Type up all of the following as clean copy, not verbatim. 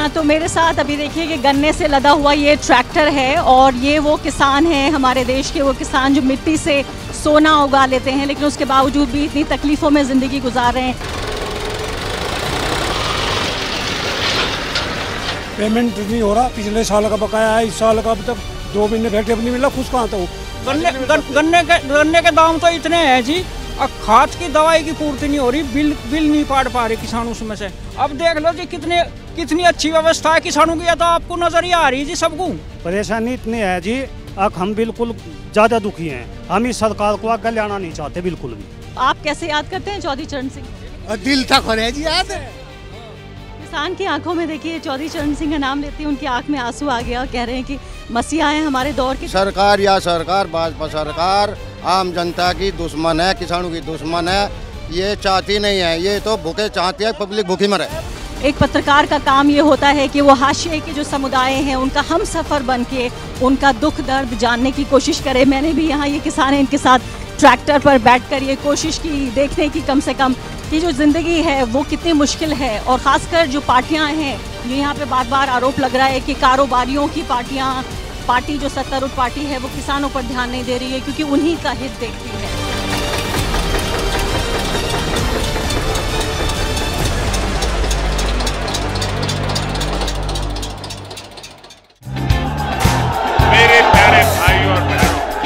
हाँ, तो मेरे साथ अभी देखिए कि गन्ने से लदा हुआ ये ट्रैक्टर है और ये वो किसान हैं हमारे देश के, वो किसान जो मिट्टी से सोना उगा लेते हैं लेकिन उसके बावजूद भी इतनी तकलीफ़ों में ज़िंदगी गुजार रहे हैं। पेमेंट नहीं हो रहा, पिछले साल का बकाया है, इस साल का अब तक 2 महीने फैक्ट्री नहीं मिला, खुश कहाँ था। गन्ने के दाम तो इतने हैं जी, अब खाद की दवाई की पूर्ति नहीं हो रही, बिल नहीं पाड़ पा रहे किसान उसमें से। अब देख लो जी कितनी अच्छी व्यवस्था है किसानों की, या तो आपको नजर ही आ रही है जी सबको। परेशानी इतनी है जी, अब हम बिल्कुल ज़्यादा दुखी हैं, हम इस सरकार को आगे लाना नहीं चाहते बिल्कुल भी। आप कैसे याद करते हैं चौधरी चरण सिंह? दिल तक हो रहा है जी, याद है। किसान की आंखों में देखिए चौधरी चरण सिंह का नाम लेते ही उनकी आंख में आंसू आ गया और कह रहे हैं कि मसीहा है हमारे दौर की। सरकार या सरकार, भाजपा सरकार आम जनता की दुश्मन है, किसानों की दुश्मन है, ये चाहती नहीं है, ये तो भूखे चाहती है पब्लिक भूखी मरे। एक पत्रकार का काम ये होता है कि वो हाशिए के जो समुदाय हैं उनका हम सफ़र बन के उनका दुख दर्द जानने की कोशिश करे। मैंने भी यहाँ ये किसान हैं इनके साथ ट्रैक्टर पर बैठकर ये कोशिश की देखने की कम से कम कि जो ज़िंदगी है वो कितनी मुश्किल है, और ख़ासकर जो पार्टियां हैं, ये यहाँ पे बार बार आरोप लग रहा है कि कारोबारियों की पार्टी जो सत्तारूढ़ पार्टी है वो किसानों पर ध्यान नहीं दे रही है क्योंकि उन्हीं का हित देखती है। मेरे प्यारे भाई और बहनों,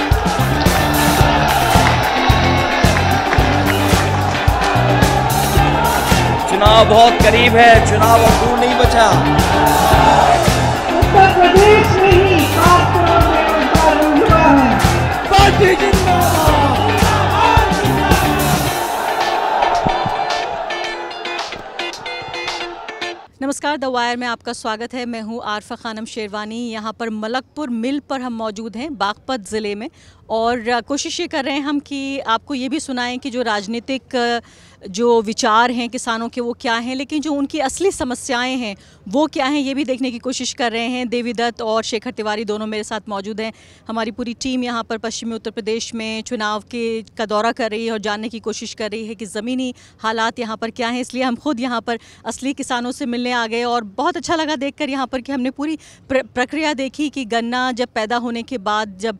चुनाव बहुत करीब है, चुनाव अब दूर नहीं बचा। उत्तर प्रदेश में ही 8 करोड़ बेरोजगार युवा हैं। पार्टी जिंदाबाद। नमस्कार, द वायर में आपका स्वागत है। मैं हूं आरफा खानम शेरवानी। यहाँ पर मलकपुर मिल पर हम मौजूद हैं बागपत ज़िले में, और कोशिश ये कर रहे हैं हम कि आपको ये भी सुनाएं कि जो राजनीतिक जो विचार हैं किसानों के वो क्या हैं, लेकिन जो उनकी असली समस्याएं हैं वो क्या हैं ये भी देखने की कोशिश कर रहे हैं। देवी दत्त और शेखर तिवारी दोनों मेरे साथ मौजूद हैं। हमारी पूरी टीम यहाँ पर पश्चिमी उत्तर प्रदेश में चुनाव का दौरा कर रही है और जानने की कोशिश कर रही है कि ज़मीनी हालात यहाँ पर क्या हैं। इसलिए हम खुद यहाँ पर असली किसानों से मिलने आ गए और बहुत अच्छा लगा देखकर यहाँ पर कि हमने पूरी प्रक्रिया देखी कि गन्ना जब पैदा होने के बाद जब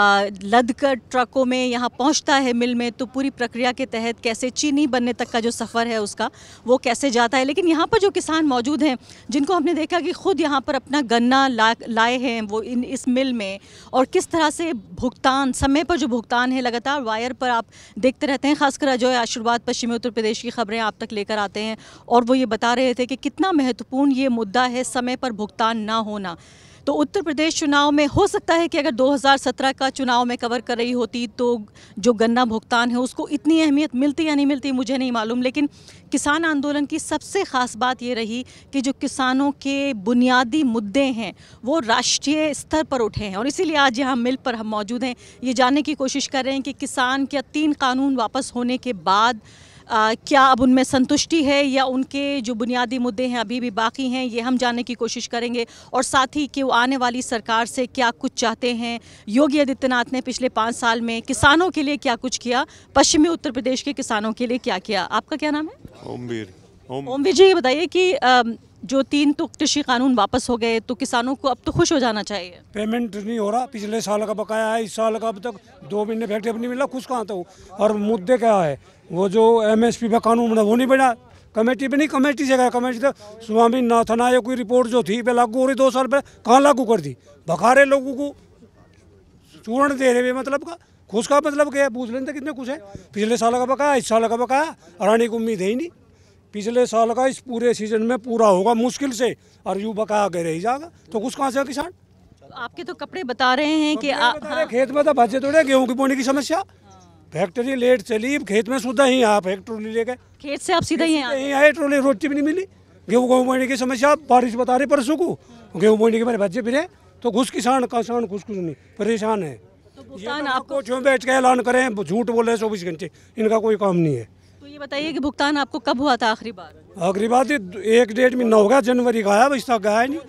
लद कर ट्रकों में यहाँ पहुँचता है मिल में, तो पूरी प्रक्रिया के तहत कैसे चीनी बनने तक का जो सफ़र है उसका वो कैसे जाता है। लेकिन यहाँ पर जो किसान मौजूद हैं जिनको हमने देखा कि ख़ुद यहाँ पर अपना गन्ना लाए हैं वो इस मिल में, और किस तरह से भुगतान, समय पर जो भुगतान है लगातार वायर पर आप देखते रहते हैं। खासकर जो है आशीर्वाद पश्चिमी उत्तर प्रदेश की खबरें आप तक लेकर आते हैं और वो ये बता रहे थे कि कितना महत्वपूर्ण ये मुद्दा है समय पर भुगतान ना होना। तो उत्तर प्रदेश चुनाव में हो सकता है कि अगर 2017 का चुनाव में कवर कर रही होती तो जो गन्ना भुगतान है उसको इतनी अहमियत मिलती या नहीं मिलती मुझे नहीं मालूम, लेकिन किसान आंदोलन की सबसे ख़ास बात ये रही कि जो किसानों के बुनियादी मुद्दे हैं वो राष्ट्रीय स्तर पर उठे हैं। और इसीलिए आज यहाँ मिल पर हम मौजूद हैं, ये जानने की कोशिश कर रहे हैं कि किसान क्या 3 कानून वापस होने के बाद क्या अब उनमें संतुष्टि है या उनके जो बुनियादी मुद्दे हैं अभी भी बाकी हैं, ये हम जानने की कोशिश करेंगे। और साथ ही कि वो आने वाली सरकार से क्या कुछ चाहते हैं। योगी आदित्यनाथ ने पिछले 5 साल में किसानों के लिए क्या कुछ किया, पश्चिमी उत्तर प्रदेश के किसानों के लिए क्या किया। आपका क्या नाम है? ओमवीर जी, ये बताइए कि जो 3 तो कृषि कानून वापस हो गए तो किसानों को अब तो खुश हो जाना चाहिए। पेमेंट नहीं हो रहा, पिछले साल का बकाया है, इस साल का अब तक 2 महीने फैक्ट्री नहीं मिला, खुश कहाँ था। और मुद्दे क्या है, वो जो MSP का कानून बना वो नहीं बना, कमेटी पे नहीं, कमेटी से गया, कमेटी तो स्वामीनाथन आयोग की रिपोर्ट जो थी लागू हो रही 2 साल पहले, कहाँ लागू कर दी। भखारे लोगों को चूर्ण दे रहे, मतलब का खुश का मतलब क्या है, पूछ लेते कितने खुश है। पिछले साल का बकाया, इस साल का बकाया, रानी को उम्मीद है ही नहीं। पिछले साल का इस पूरे सीजन में पूरा होगा मुश्किल से, और यूँ बकाया आगे रह जाएगा तो कुछ कहाँ से किसान। आपके तो कपड़े बता रहे हैं कि खेत में तो बचे थोड़े, गेहूँ की बोने की समस्या, फैक्ट्री लेट चली, खेत में सुधा ही आप एक ट्रोली लेके खेत से आप सीधा ही आए, ट्रोली रोटी भी नहीं मिली। गेहूँ बोने की समस्या, बारिश बता रही परसों को, गेहूँ बोने के मेरे बच्चे फिरे तो खुश किसान कुछ नहीं, परेशान है। तो भुगतान आपको क्यों बैठ के ऐलान करें, झूठ बोल रहे 24 घंटे, इनका कोई काम नहीं है। तो ये बताइए कि भुगतान आपको कब हुआ था आखिरी बार? आखिरी बात 1-1.5 महीना हो गया, जनवरी का आया, इस तक गया नहीं।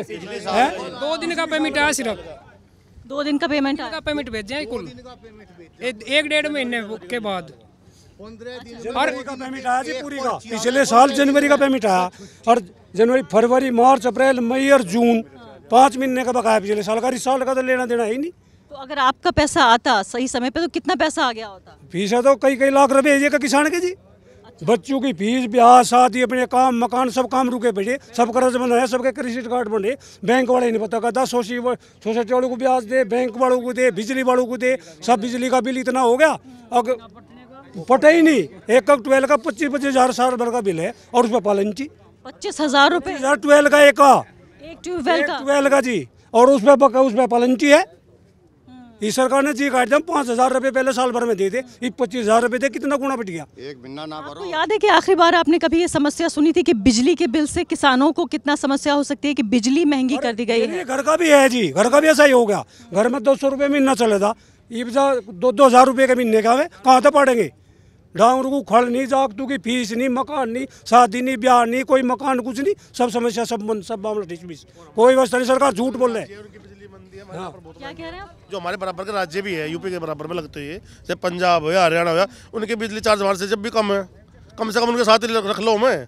2 दिन का पेमेंट आया, सिर्फ 2 दिन का पेमेंट पेमेंट भेजे हैं कुल 1-1.5 महीने के बाद। जनवरी का पेमेंट आया जी पूरी का, पिछले साल जनवरी का पेमेंट आया, और जनवरी फरवरी मार्च अप्रैल मई और जून 5 महीने का बकाया पिछले साल का। इस साल का तो लेना देना ही नहीं। तो अगर आपका पैसा आता सही समय पे तो कितना पैसा आ गया होता? फीस है तो कई लाख रुपए है का किसान के जी। बच्चों की फीस, ब्याह, शादी, अपने काम, मकान, सब काम रुके पड़े, सब कर्ज बना है, सबके क्रेडिट कार्ड बने, बैंक वाले नहीं पता करता, सोसाइटी वालों को ब्याज दे, बैंक वालों को दे, बिजली वालों को दे, सब बिजली का बिल इतना हो गया और पता ही नहीं। एक कप 12 का 25 हजार साल भर का बिल है, और उसमें पालनची 25,000 रुपए 12 का एक ट्यूबवेल का। 12 का जी, और उसमें पालनची है। इस सरकार ने जी काट दिया, 5,000 रुपए पहले साल भर में दे दे, 25,000 रुपए दे, कितना गुना बढ़ गया। एक बिन्ना ना आपको याद है कि आखिरी बार आपने कभी ये समस्या सुनी थी कि बिजली के बिल से किसानों को कितना समस्या हो सकती है कि बिजली महंगी कर दी गई है? घर का भी है जी, घर का भी ऐसा ही हो गया। घर में 200 रुपये महीना चले था, ये 2,000 रुपये के महीने का है, कहाँ तक पड़ेंगे। डांगरू को खड़ नहीं, जागतू की फीस नहीं, मकान नहीं, शादी नहीं, ब्याह नहीं, कोई मकान कुछ नहीं, सब समस्या, सब मामला डिसमिस, कोई व्यवस्था नहीं। सरकार झूठ बोल रहे हैं। क्या कह रहे हैं आप? जो हमारे बराबर के राज्य भी है, यूपी के बराबर में लगते हैं, जैसे पंजाब हो या हरियाणा हो या, उनके बिजली चार्ज हमारे से जब भी कम है, कम से कम उनके साथ रख लो मैं।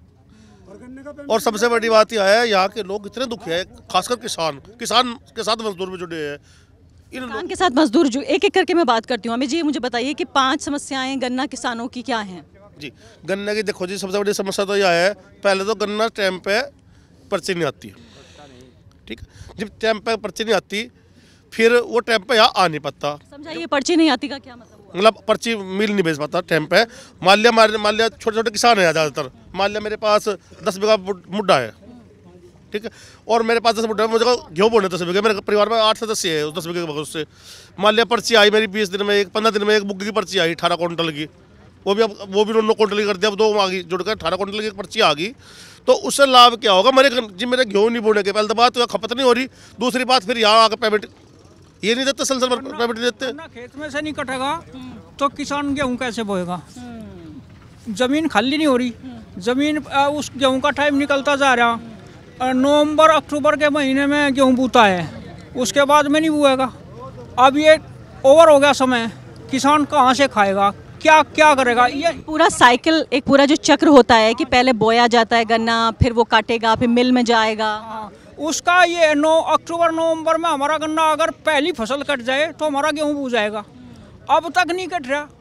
और सबसे बड़ी बात यह है, यहाँ के लोग इतने दुखी है, खासकर किसान के साथ मजदूर भी जुड़े हैं। किसान के साथ मजदूर जो एक एक करके मैं बात करती हूँ। हमें जी मुझे बताइए कि 5 समस्याएं गन्ना किसानों की क्या हैं? जी, गन्ने की देखो जी, सबसे बड़ी समस्या तो यह है, पहले तो गन्ना टाइम पे पर्ची नहीं आती है, ठीक है। जब टाइम पे पर्ची नहीं आती, फिर वो टाइम पे यहाँ आ नहीं पाता। समझाइए, पर्ची नहीं आती का क्या मतलब? मतलब पर्ची मिल नहीं भेज पाता टाइम पे। मान लिया छोटे छोटे किसान हैं ज़्यादातर, मान लिया मेरे पास 10 बीघा मुड्डा है, ठीक है, और मेरे पास 10 मुड्डा है, मुझे गेहूँ बोने 10 बीघे, मेरे परिवार में 8 सदस्य है, 10 बीघे के उससे मान लिया पर्ची आई मेरी 20 दिन में, 15 दिन में एक बुग्गी की पर्ची आई 18 क्विंटल की, वो भी 9 क्विंटल की कर दिया, अब 2 आ गई, जुड़कर 18 क्विंटल की पर्ची आ गई। तो उससे लाभ क्या होगा? मेरे गेहूँ नहीं बोने के, पहले तो बात खपत नहीं हो रही, दूसरी बात फिर यहाँ आकर पेमेंट ये नहीं देते, सलसल पेमेंट देते। खेत में से नहीं कटेगा तो किसान गेहूँ कैसे बोएगा? जमीन खाली नहीं हो रही, जमीन उस गेहूँ का टाइम निकलता जा रहा, नवंबर अक्टूबर के महीने में गेहूँ बूता है, उसके बाद में नहीं बुएगा। अब ये ओवर हो गया समय, किसान कहाँ से खाएगा, क्या करेगा? ये पूरा साइकिल, एक पूरा जो चक्र होता है कि पहले बोया जाता है गन्ना, फिर वो काटेगा, फिर मिल में जाएगा। उसका ये अक्टूबर नवंबर में हमारा गन्ना अगर पहली फसल कट जाए तो हमारा गेहूँ बूझ जाएगा। अब तक नहीं कट रहा,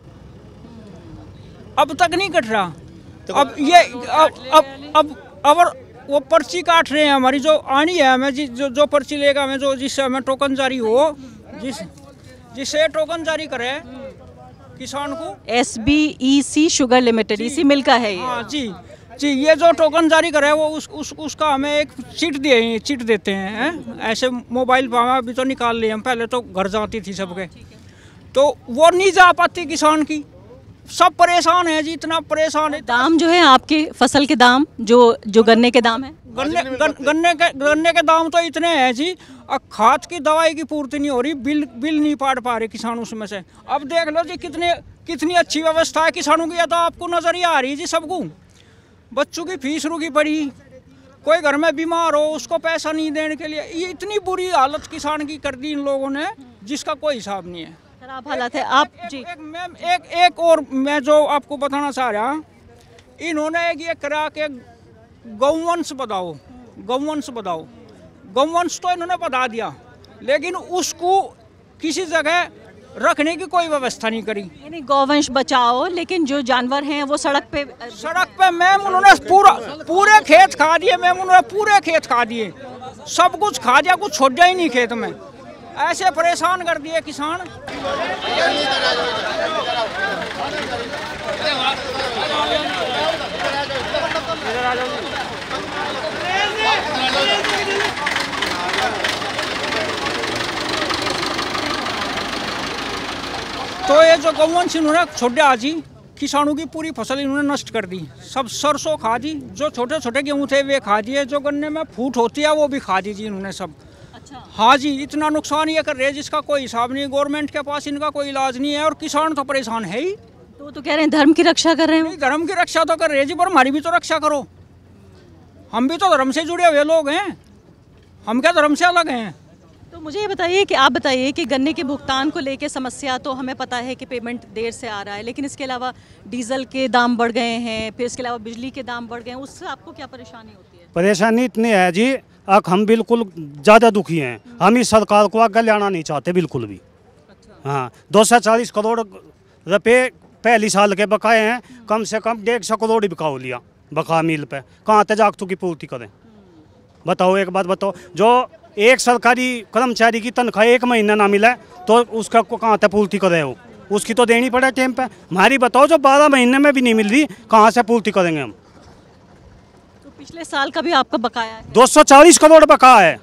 अब तक नहीं कट रहा। अब ये अब वो पर्ची काट रहे हैं हमारी, जो आनी है हमें, जो पर्ची लेगा हमें, जो जिससे हमें टोकन जारी हो, जिससे टोकन जारी करे किसान को। SBEC शुगर लिमिटेड, इसी मिल का है ये। हाँ जी, ये जो टोकन जारी करे वो उसका हमें एक चिट देते हैं, ऐसे मोबाइल पर अभी तो निकाल लिए हम, पहले तो घर जाती थी सबके, तो वो नहीं जा पाती किसान की, सब परेशान है जी, इतना परेशान है। दाम जो है आपके फसल के दाम, जो गन्ने के दाम है, गन्ने के दाम तो इतने हैं जी, खाद की दवाई की पूर्ति नहीं हो रही, बिल नहीं पाड़ पा रहे किसान उसमें से। अब देख लो जी कितनी अच्छी व्यवस्था है किसानों की, या तो आपको नजर ही आ रही है जी सबको। बच्चों की फीस रुकी पड़ी, कोई घर में बीमार हो उसको पैसा नहीं देने के लिए, ये इतनी बुरी हालत किसान की कर दी इन लोगों ने जिसका कोई हिसाब नहीं है। खराब हालत है। आप जी एक और मैं जो आपको बताना चाह रहा, इन्होंने ये करा के गौवंश बताओ, गौवंश तो इन्होंने बता दिया, लेकिन उसको किसी जगह रखने की कोई व्यवस्था नहीं करी। यानी गौवंश बचाओ, लेकिन जो जानवर हैं वो सड़क पे मैम उन्होंने पूरे खेत खा दिए, पूरे खेत खा दिए, सब कुछ खा दिया, कुछ छोड़ दिया ही नहीं खेत में, ऐसे परेशान कर दिए किसान। तो ये जो गौवंश इन्होंने छोड़े आज ही, किसानों की पूरी फसल इन्होंने नष्ट कर दी, सब सरसों खा दी, जो छोटे छोटे गेहूँ थे वे खा दिए, जो गन्ने में फूट होती है वो भी खा दी जी इन्होंने सब। अच्छा। हाँ जी, इतना नुकसान ये कर रहे हैं जिसका कोई हिसाब नहीं, गवर्नमेंट के पास इनका कोई इलाज नहीं है, और किसान तो परेशान है ही। तो कह रहे हैं धर्म की रक्षा कर रहे हैं। धर्म की रक्षा तो कर रहे हैं जी, पर हमारी भी तो रक्षा करो, हम भी तो धर्म से जुड़े हुए लोग हैं, हम क्या धर्म से अलग हैं? तो मुझे ये बताइए कि आप बताइए कि गन्ने के भुगतान को लेके समस्या तो हमें पता है कि पेमेंट देर से आ रहा है, लेकिन इसके अलावा डीजल के दाम बढ़ गए हैं, फिर इसके अलावा बिजली के दाम बढ़ गए हैं, उससे आपको क्या परेशानी होती है? परेशानी इतनी है जी, अब हम बिल्कुल ज़्यादा दुखी हैं। हम इस सरकार को आगे लाना नहीं चाहते बिल्कुल भी। हाँ, 240 करोड़ रुपए पहली साल के बकाए हैं, कम से कम 150 करोड़ बकाओ लिया बका मिल पे, कहाँ तक जागतों की पूर्ति करें? बताओ, एक बात बताओ, जो एक सरकारी कर्मचारी की तनख्वाह 1 महीना ना मिला तो उसका को कहाँ तक पूर्ति करे हो? उसकी तो देनी पड़े टाइम पे। हमारी बताओ, जो 12 महीने में भी नहीं मिल रही, कहाँ से पूर्ति करेंगे हम? तो पिछले साल का भी आपका बकाया है? 240 करोड़ बकाया है।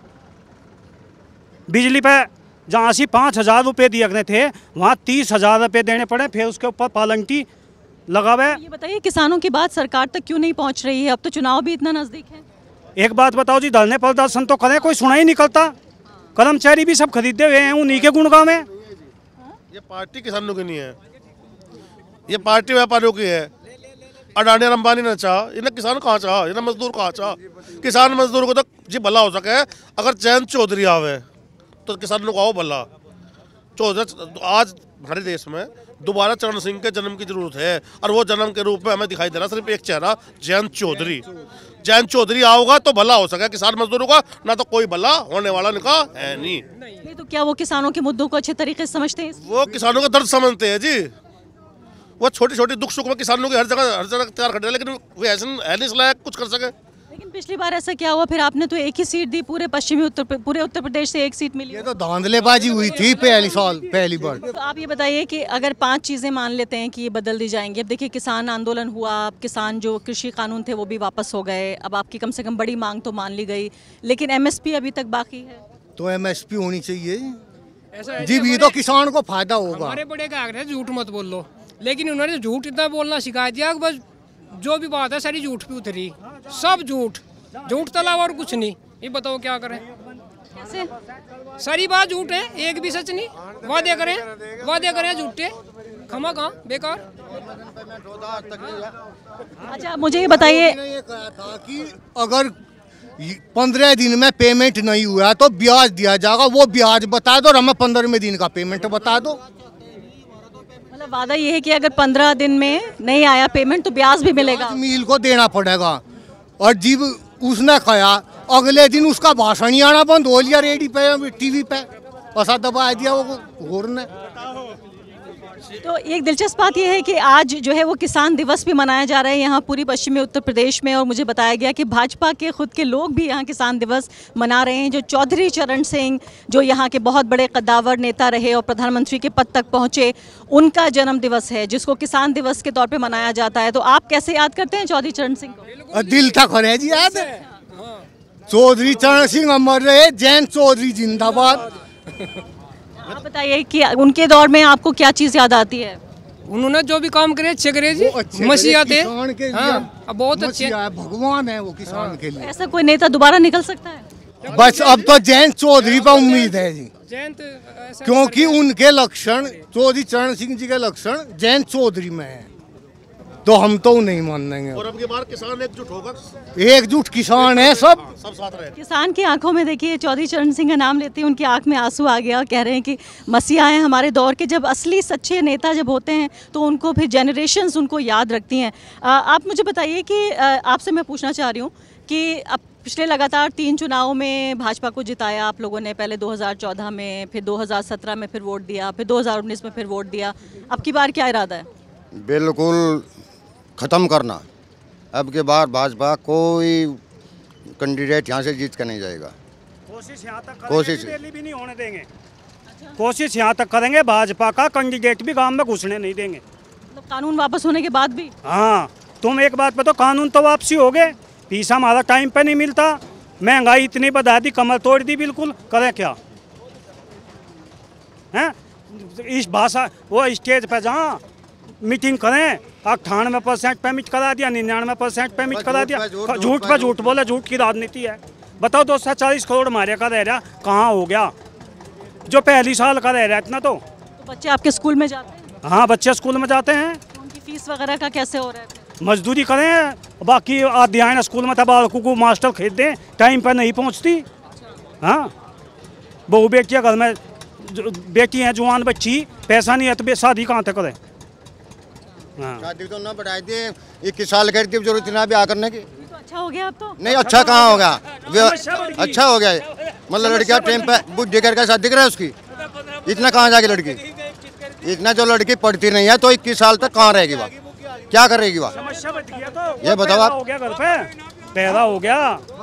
बिजली पे जहाँ से 5,000 रुपये दिए गए थे, वहाँ 30,000 रुपये देने पड़े, फिर उसके ऊपर पालंटी लगा हुआ है। ये बताइए, किसानों की बात सरकार तक क्यों नहीं पहुंच रही है? अब तो चुनाव भी इतना नजदीक है। एक बात बताओ जी, धरने प्रदर्शन तो करें, कोई सुना ही निकलता। कर्मचारी भी सब खरीदे हुए हैं उन्हीं के गुणगान में। ये पार्टी किसानों की नहीं है, ये पार्टी व्यापारियों की है। अडानी और अंबानी ने चाह, इन्हें किसान कहाँ चाह, इन्हें मजदूर कहाँ चाह? किसान मजदूर को तो जी भला हो सके, अगर जयंत चौधरी आवे तो किसानों को आओ भला। चौधरी आज हमारे देश में दोबारा चरण सिंह के जन्म की जरूरत है, और वो जन्म के रूप में हमें दिखाई दे रहा सिर्फ एक चेहरा, जयंत चौधरी। जयंत चौधरी आओगा तो भला हो सके किसान मजदूरों का, ना तो कोई भला होने वाला निकाह है नहीं। तो क्या वो किसानों के मुद्दों को अच्छे तरीके से समझते हैं? वो किसानों का दर्द समझते हैं जी। वो छोटी छोटी दुख सुख में किसानों की हर जगह तैयार खड़े हैं, लेकिन वो ऐसे है नहीं लायक कुछ कर सके। लेकिन पिछली बार ऐसा क्या हुआ? फिर आपने तो एक ही सीट दी, पूरे पूरे उत्तर प्रदेश से एक सीट मिली। ये तो धांधलेबाजी हुई थी पहली बार। तो आप ये बताइए कि अगर 5 चीज़ें मान लेते हैं कि ये बदल दी जाएंगी। अब देखिए, किसान आंदोलन हुआ, अब किसान जो कृषि कानून थे वो भी वापस हो गए, अब आपकी कम से कम बड़ी मांग तो मान ली गई, लेकिन MSP अभी तक बाकी है। तो MSP होनी चाहिए जी, भी तो किसान को फायदा होगा। हमारे बड़े क्या कह रहे हैं, झूठ मत बोल लो, लेकिन उन्होंने झूठ इतना बोलना सिखा दिया कि बस जो भी बात है सारी झूठ पे उतरी, सब झूठ तला और कुछ नहीं। ये बताओ क्या करें? कैसे? सारी बात झूठ है, एक भी सच नहीं। वादे करें झूठे, खमा कहाँ बेकार। अच्छा, मुझे ये बताइए, ये कहा था कि अगर 15 दिन में पेमेंट नहीं हुआ तो ब्याज दिया जाएगा, वो ब्याज बता दो और हमें 15वें दिन का पेमेंट बता दो। मतलब वादा ये है कि अगर 15 दिन में नहीं आया पेमेंट तो ब्याज भी मिलेगा। मिल को देना पड़ेगा। और जब उसने कहा, अगले दिन उसका भाषण ही आना बंद हो लिया, रेडियो पे TV पे ऐसा दबा दिया वो घोर ने। तो एक दिलचस्प बात यह है कि आज जो है वो किसान दिवस भी मनाया जा रहा है यहाँ पूरी पश्चिमी उत्तर प्रदेश में, और मुझे बताया गया कि भाजपा के खुद के लोग भी यहाँ किसान दिवस मना रहे हैं। जो चौधरी चरण सिंह, जो यहाँ के बहुत बड़े कद्दावर नेता रहे और प्रधानमंत्री के पद तक पहुँचे, उनका जन्म दिवस है जिसको किसान दिवस के तौर पर मनाया जाता है। तो आप कैसे याद करते हैं चौधरी चरण सिंह को? दिल तक है जी याद है। चौधरी चरण सिंह अमर रहे, जयंत चौधरी जिंदाबाद। आप बताइए कि उनके दौर में आपको क्या चीज़ याद आती है? उन्होंने जो भी काम करे अच्छे करे जी, मसीहा थे, बहुत अच्छे भगवान है वो किसान के लिए। ऐसा कोई नेता दोबारा निकल सकता है? बस अब तो जयंत चौधरी पर उम्मीद है जी, क्योंकि उनके लक्षण, चौधरी चरण सिंह जी के लक्षण जयंत चौधरी में है, तो हम तो नहीं मानेंगे। और अब की बार किसान एकजुट होगा, एकजुट किसान है, सब साथ रहे। किसान की आंखों में देखिए, चौधरी चरण सिंह का नाम लेते हैं उनकी आंख में आंसू आ गया, कह रहे हैं कि मसीहा हैं हमारे दौर के। जब असली सच्चे नेता जब होते हैं तो उनको फिर जनरेशन्स उनको याद रखती हैं। आप मुझे बताइए कि आपसे मैं पूछना चाह रही हूँ कि अब पिछले लगातार 3 चुनावों में भाजपा को जिताया आप लोगों ने, पहले 2014 में, फिर 2017 में फिर वोट दिया, फिर 2019 में फिर वोट दिया। अब की बार क्या इरादा है? बिल्कुल ख़त्म करना। अब के बार भाजपा कोई कैंडिडेट यहाँ से जीत कर नहीं जाएगा। कोशिश यहाँ तक कोशिश भी नहीं होने देंगे। कोशिश यहाँ तक करेंगे, भाजपा का कैंडिडेट भी गांव में घुसने नहीं देंगे। मतलब कानून वापस होने के बाद भी? हाँ, तुम एक बात बताओ, कानून तो वापसी हो गए, पैसा हमारा टाइम पे नहीं मिलता, महंगाई इतनी बढ़ा दी, कमर तोड़ दी, बिल्कुल करें क्या हैं? इस भाषा वो स्टेज पे जहाँ मीटिंग करें, 98% पेमेंट करा दिया, 99% पेमेंट करा दिया, झूठ पे झूठ बोले, झूठ की राजनीति है। बताओ 240 करोड़ हमारे का रह रहा, कहाँ हो गया? जो पहली साल का रह रहा है इतना तो बच्चे आपके स्कूल में जाते हैं? हाँ, बच्चे स्कूल में जाते हैं। तो उनकी फीस वगैरह का कैसे हो रहा है? मजदूरी करें, बाकी अध्ययन स्कूल में था, बालकों को मास्टर खरीद दें, टाइम पर नहीं पहुँचती। हाँ, बहू बेटियाँ घर में बेटी हैं, जवान बच्ची, पैसा नहीं है तो शादी कहाँ तक करें। हाँ शादी तो ना बढ़ाई थी, 21 साल कर दी, जरूरत ना ब्याह करने की। तो अच्छा हो गया अब तो। नहीं अच्छा कहाँ होगा, अच्छा हो गया मतलब लड़कियाँ टाइम पे बुढ़ी करके शादी करे उसकी, इतना कहाँ जाके लड़की, इतना जो लड़की पढ़ती नहीं है तो 21 साल तक कहाँ रहेगी वह, क्या करेगी वह, ये बताओ आप। हो गया घर पे पैदा हो गया।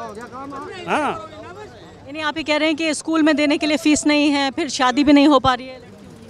हाँ यानी आप ही कह रहे हैं कि स्कूल में देने के लिए फीस नहीं है, फिर शादी भी नहीं हो पा रही है।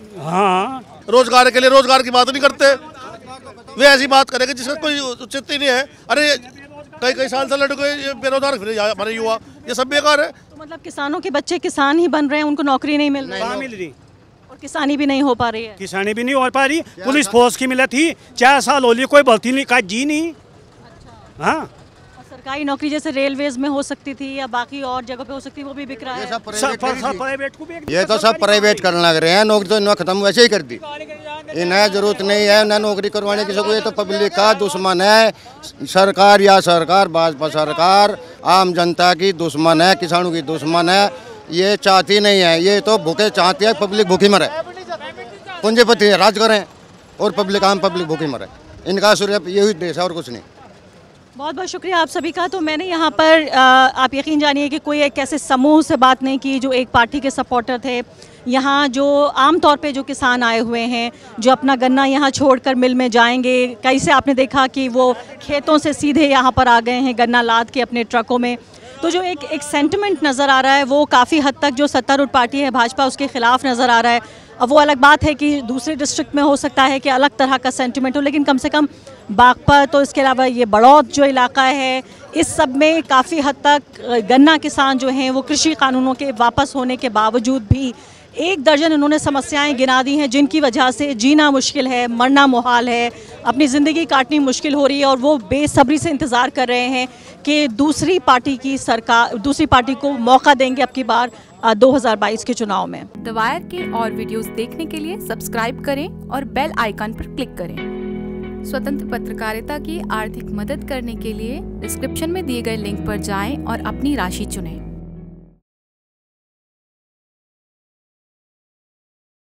हाँ रोजगार के लिए रोजगार की बात नहीं करते, वे ऐसी बात करेंगे जिसका कोई औचित्य नहीं है। अरे कई साल से लड़के बेरोजगार फिर हमारे युवा, ये सब बेकार है। तो मतलब किसानों के बच्चे किसान ही बन रहे हैं, उनको नौकरी नहीं मिल रही, मिल रही, और किसानी भी नहीं हो पा रही है। किसानी भी नहीं हो पा रही। पुलिस फोर्स की मिला थी 4 साल हो लिए, कोई भर्ती नहीं, का जी नहीं। हाँ और सरकारी नौकरी जैसे रेलवेज में हो सकती थी या बाकी और जगह पे हो सकती है, वो भी बिक रहा है। प्राइवेट को भी ये तो सब प्राइवेट करने लग रहे हैं, नौकरी तो इन्होंने खत्म वैसे ही कर दी, इन्हें जरूरत नहीं है ना नौकरी करवाने की। ये तो पब्लिक का दुश्मन है, सरकार या सरकार, भाजपा सरकार आम जनता की दुश्मन है, किसानों की दुश्मन है। ये चाहती नहीं है, ये तो भूखे चाहती है पब्लिक भूखी मरे, पूंजीपति राज करें और पब्लिक आम पब्लिक भूखी मरे, इनका सिर्फ यही देश है और कुछ नहीं। बहुत बहुत शुक्रिया आप सभी का। तो मैंने यहाँ पर आप यकीन जानिए कि कोई एक ऐसे समूह से बात नहीं की जो एक पार्टी के सपोर्टर थे। यहाँ जो आम तौर पे जो किसान आए हुए हैं, जो अपना गन्ना यहाँ छोड़कर मिल में जाएंगे, कई से आपने देखा कि वो खेतों से सीधे यहाँ पर आ गए हैं गन्ना लाद के अपने ट्रकों में। तो जो एक सेंटिमेंट नज़र आ रहा है वो काफ़ी हद तक जो सत्तारूढ़ पार्टी है भाजपा, उसके खिलाफ नज़र आ रहा है। अब वो अलग बात है कि दूसरे डिस्ट्रिक्ट में हो सकता है कि अलग तरह का सेंटिमेंट हो, लेकिन कम से कम बागपत, तो इसके अलावा ये बड़ौद जो इलाका है, इस सब में काफ़ी हद तक गन्ना किसान जो हैं वो कृषि कानूनों के वापस होने के बावजूद भी 1 दर्जन उन्होंने समस्याएं गिना दी हैं जिनकी वजह से जीना मुश्किल है, मरना मुहाल है, अपनी ज़िंदगी काटनी मुश्किल हो रही है। और वो बेसब्री से इंतज़ार कर रहे हैं कि दूसरी पार्टी की सरकार, दूसरी पार्टी को मौका देंगे अब की बार 2022 के चुनाव में। द वायर के और वीडियोस देखने के लिए सब्सक्राइब करें और बेल आइकन पर क्लिक करें। स्वतंत्र पत्रकारिता की आर्थिक मदद करने के लिए डिस्क्रिप्शन में दिए गए लिंक पर जाएं और अपनी राशि चुनें।